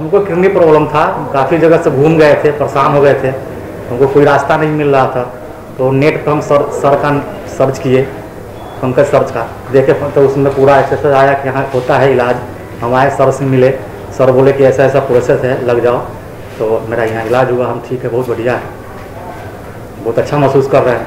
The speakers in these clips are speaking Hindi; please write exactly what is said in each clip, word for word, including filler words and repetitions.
हमको किडनी प्रॉब्लम था, काफ़ी जगह से घूम गए थे, परेशान हो गए थे, हमको कोई रास्ता नहीं मिल रहा था। तो नेट पर हम सर सर का सर्च किए, पंकज सर्च का देखे, तो उसमें पूरा एक्सरसाइज आया कि यहाँ होता है इलाज। हम आए, सर से मिले, सर बोले कि ऐसा ऐसा प्रोसेस है, लग जाओ। तो मेरा यहाँ इलाज हुआ, हम ठीक है, बहुत बढ़िया है, बहुत अच्छा महसूस कर रहे हैं,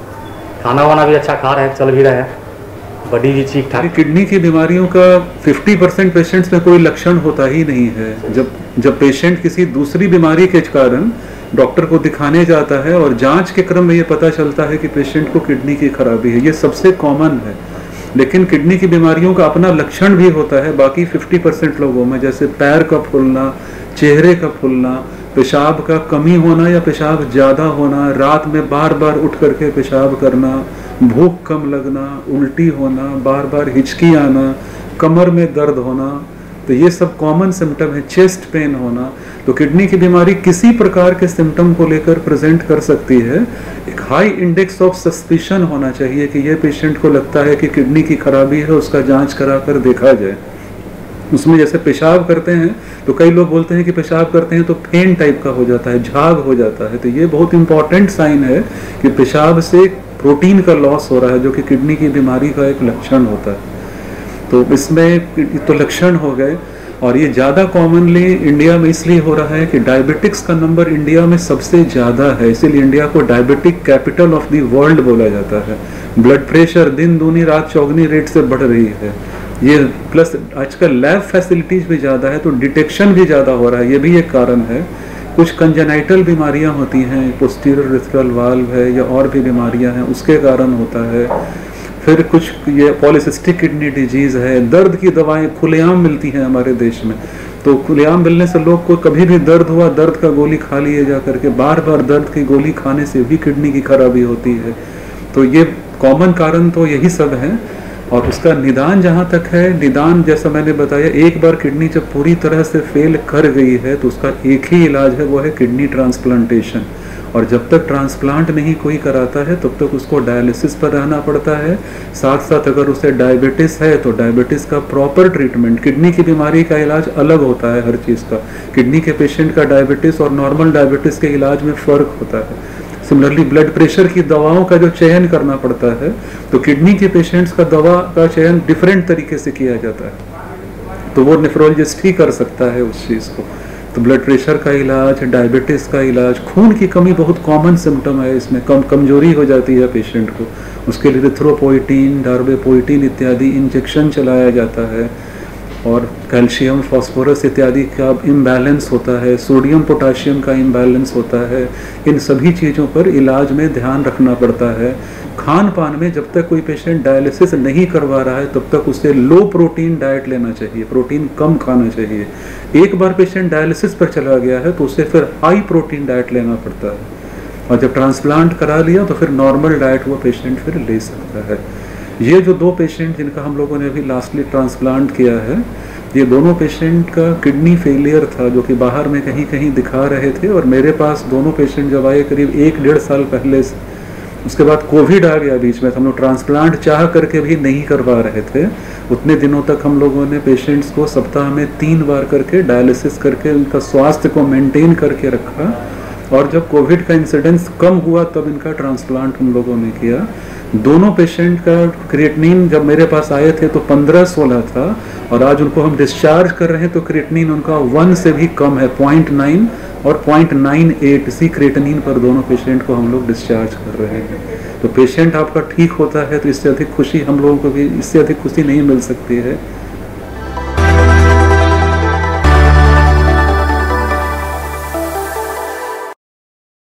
खाना वाना भी अच्छा खा रहे हैं, चल भी रहे हैं, बॉडी भी ठीक ठाक। किडनी की बीमारियों का पचास परसेंट पेशेंट्स में कोई लक्षण होता ही नहीं है। जब जब पेशेंट किसी दूसरी बीमारी के कारण डॉक्टर को दिखाने जाता है और जांच के क्रम में ये पता चलता है कि पेशेंट को किडनी की खराबी है, ये सबसे कॉमन है। लेकिन किडनी की बीमारियों का अपना लक्षण भी होता है बाकी पचास परसेंट लोगों में, जैसे पैर का फूलना, चेहरे का फूलना, पेशाब का कमी होना या पेशाब ज़्यादा होना, रात में बार बार उठ करके पेशाब करना, भूख कम लगना, उल्टी होना, बार बार हिचकी आना, कमर में दर्द होना, तो ये सब कॉमन सिम्टम है। चेस्ट पेन होना, तो किडनी की बीमारी किसी प्रकार के सिम्टम को लेकर प्रेजेंट कर सकती है। एक हाई इंडेक्स ऑफ सस्पिशन होना चाहिए कि ये पेशेंट को लगता है कि किडनी की खराबी है, उसका जांच करा कर देखा जाए। उसमें जैसे पेशाब करते हैं तो कई लोग बोलते हैं कि पेशाब करते हैं तो फेन टाइप का हो जाता है, झाग हो जाता है, तो ये बहुत इंपॉर्टेंट साइन है कि पेशाब से प्रोटीन का लॉस हो रहा है, जो कि किडनी की बीमारी का एक लक्षण होता है। तो इसमें तो लक्षण हो गए, और ये ज़्यादा कॉमनली इंडिया में इसलिए हो रहा है कि डायबिटिक्स का नंबर इंडिया में सबसे ज़्यादा है, इसीलिए इंडिया को diabetic capital of the world बोला जाता है। ब्लड प्रेशर दिन दूनी रात चौगनी रेट से बढ़ रही है, ये प्लस आजकल लैब फैसिलिटीज़ भी ज़्यादा है, तो डिटेक्शन भी ज़्यादा हो रहा है, ये भी एक कारण है। कुछ कंजेनाइटल बीमारियां होती हैं, पोस्टीरियर रेट्रल वाल्व है या और भी बीमारियां हैं, उसके कारण होता है। फिर कुछ ये पॉलीसिस्टिक किडनी डिजीज़ है, दर्द की दवाएं खुलेआम मिलती हैं हमारे देश में, तो खुलेआम मिलने से लोग को कभी भी दर्द हुआ, दर्द का गोली खा लिए जा करके, बार बार दर्द की गोली खाने से भी किडनी की खराबी होती है। तो ये कॉमन कारण तो यही सब हैं। और उसका निदान जहाँ तक है, निदान जैसा मैंने बताया, एक बार किडनी जब पूरी तरह से फेल कर गई है तो उसका एक ही इलाज है, वो है किडनी ट्रांसप्लांटेशन। और जब तक ट्रांसप्लांट नहीं कोई कराता है तब तक उसको डायलिसिस पर रहना पड़ता है। साथ साथ अगर उसे डायबिटीज़ है तो डायबिटीज़ का प्रॉपर ट्रीटमेंट, किडनी की बीमारी का इलाज अलग होता है हर चीज़ का। किडनी के पेशेंट का डायबिटीज़ और नॉर्मल डायबिटीज़ के इलाज में फ़र्क होता है। सिमिलरली ब्लड प्रेशर की दवाओं का जो चयन करना पड़ता है, तो किडनी के पेशेंट्स का दवा का चयन डिफरेंट तरीके से किया जाता है, तो वो नेफ्रोलॉजिस्ट ही कर सकता है उस चीज़ को। तो ब्लड प्रेशर का इलाज, डायबिटीज़ का इलाज, खून की कमी बहुत कॉमन सिम्टम है, इसमें कम कमजोरी हो जाती है पेशेंट को, उसके लिए इरिथ्रोपोइटीन, डार्बेपोइटीन इत्यादि इंजेक्शन चलाया जाता है। और कैल्शियम, फास्फोरस इत्यादि का इम्बैलेंस होता है, सोडियम पोटाशियम का इम्बैलेंस होता है, इन सभी चीज़ों पर इलाज में ध्यान रखना पड़ता है। खान पान में जब तक कोई पेशेंट डायलिसिस नहीं करवा रहा है तब तक उसे लो प्रोटीन डाइट लेना चाहिए, प्रोटीन कम खाना चाहिए। एक बार पेशेंट डायलिसिस पर चला गया है तो उसे फिर हाई प्रोटीन डाइट लेना पड़ता है, और जब ट्रांसप्लांट करा लिया तो फिर नॉर्मल डाइट वो पेशेंट फिर ले सकता है। ये जो दो पेशेंट जिनका हम लोगों ने अभी लास्टली ट्रांसप्लांट किया है, ये दोनों पेशेंट का किडनी फेलियर था जो कि बाहर में कहीं कहीं दिखा रहे थे, और मेरे पास दोनों पेशेंट जब आए करीब एक डेढ़ साल पहले से, उसके बाद कोविड आ गया बीच में, तो हम लोग ट्रांसप्लांट चाह करके भी नहीं करवा रहे थे। उतने दिनों तक हम लोगों ने पेशेंट्स को सप्ताह में तीन बार करके डायलिसिस करके उनका स्वास्थ्य को मेंटेन करके रखा, और जब कोविड का इंसिडेंस कम हुआ तब इनका ट्रांसप्लांट हम लोगों ने किया। दोनों पेशेंट का क्रिएटिनिन जब मेरे पास आए थे तो पंद्रह सोलह था, और आज उनको हम डिस्चार्ज कर रहे हैं तो क्रिएटिनिन उनका वन से भी कम है, पॉइंट नाइन और point nine eight C creatinine पर दोनों पेशेंट को हम लोग डिस्चार्ज कर रहे हैं। तो पेशेंट आपका ठीक होता है तो इससे अधिक खुशी हम लोगों को भी, इससे अधिक खुशी नहीं मिल सकती है।